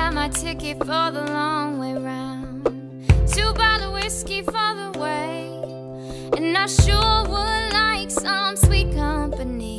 got my ticket for the long way round. 2 bottles of whiskey for the way, and I sure would like some sweet company.